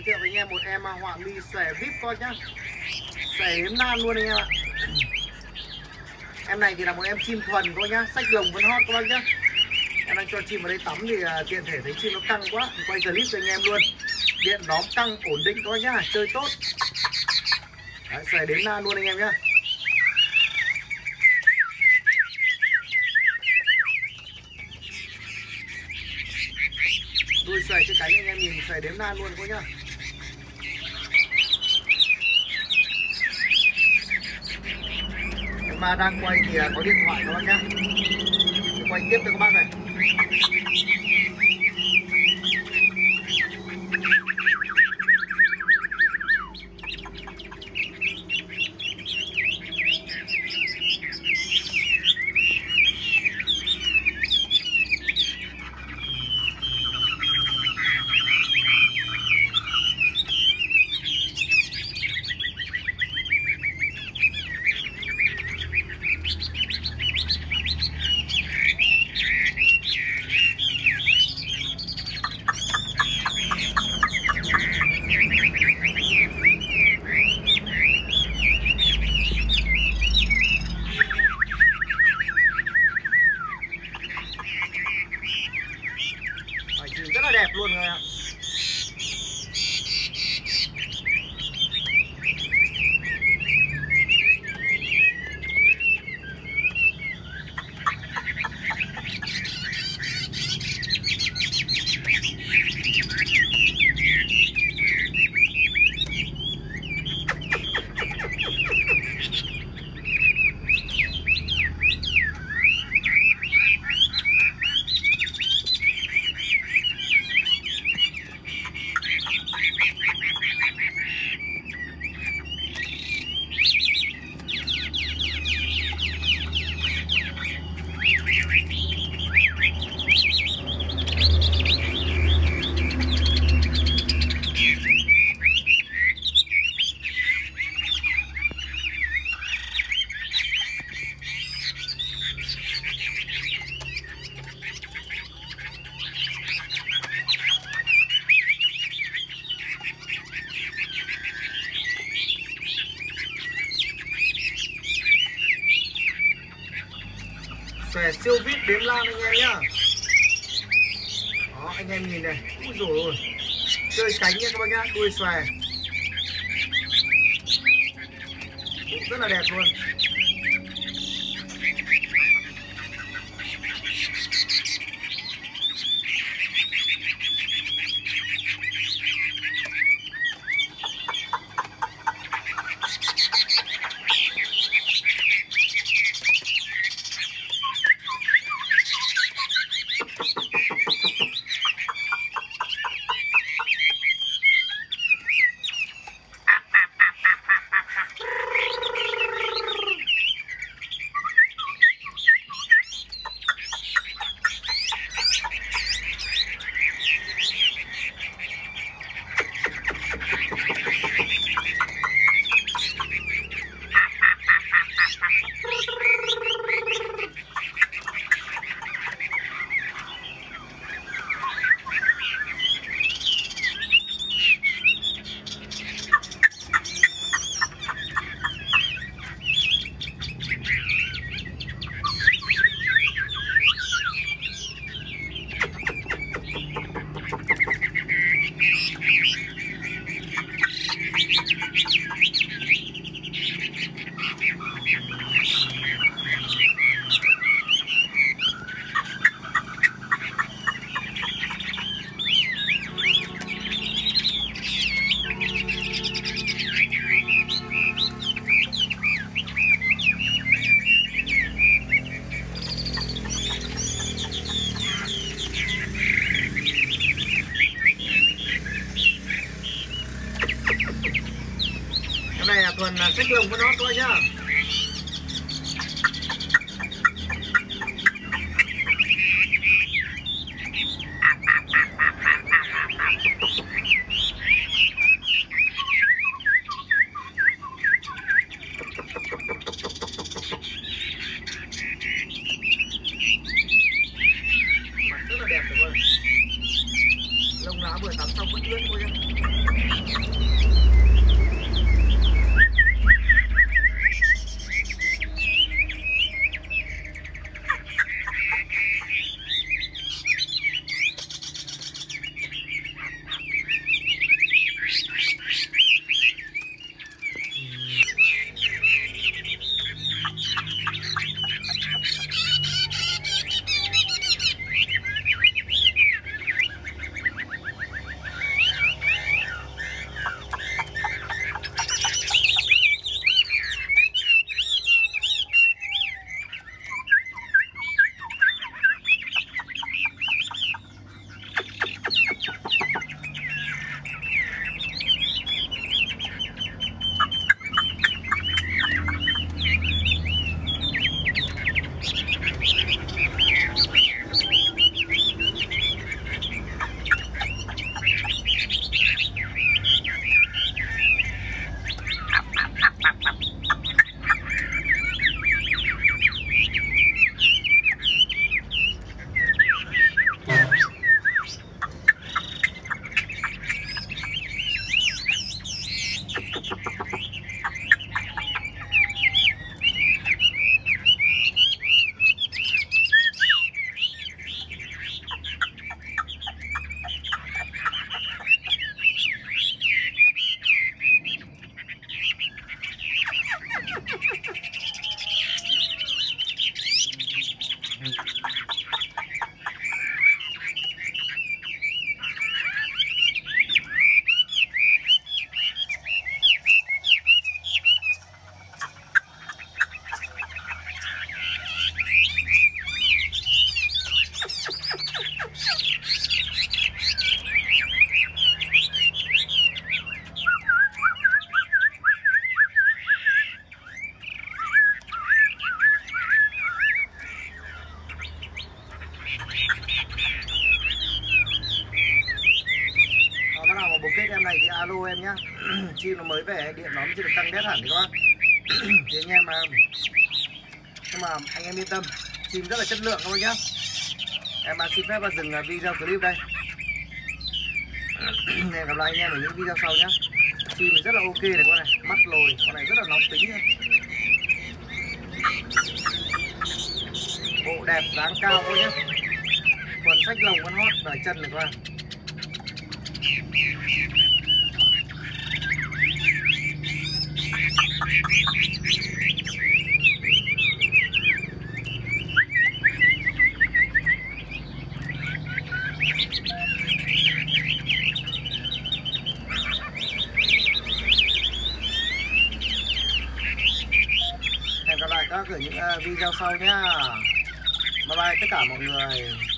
thiệu với anh em một em họa mi xòe vip coi nhá. Xòe hiếm nan luôn anh em ạ. Em này thì là một em chim thuần coi nhá, sách lồng vẫn hot các bác nhá. Em đang cho chim vào đây tắm thì tiện thể thấy chim nó căng quá, quay clip cho anh em luôn. Điện đóm căng ổn định coi nhá, chơi tốt. Đấy, xòe đến nan luôn anh em nhá. Đuôi xòe cái cánh anh em nhìn xòe đếm nan luôn coi nhá. Em ba đang quay thì có điện thoại các bác nhá. Quay tiếp cho các bác này. Rất là đẹp luôn rồi ạ. Xòe siêu vip đếm lan anh em nhá. Đó anh em nhìn này. Úi dồi ôi, chơi cánh nha các bác nhá. Đuôi xòe cũng rất là đẹp luôn. Này là thuần sách lồng của nó thôi nhá. Mặt rất là đẹp rồi. Lông lá vừa tắm xong vẫn ướt thôi nhá. alo em nhá. Chim nó mới về, điện nó chưa được tăng đét hẳn thì các bác. Thì anh em mà, nhưng mà anh em yên tâm, chim rất là chất lượng các bác nhá. Em xin phép và dừng video clip đây. Hẹn gặp lại anh em ở những video sau nhá. Chim rất là ok này con này, mắt lồi, con này rất là nóng tính nha. Bộ đẹp, dáng cao thôi nhá. Quần sách lồng, con hót, đợi chân này các bạn. Hẹn gặp lại các ở những video sau nhá. Bye bye tất cả mọi người.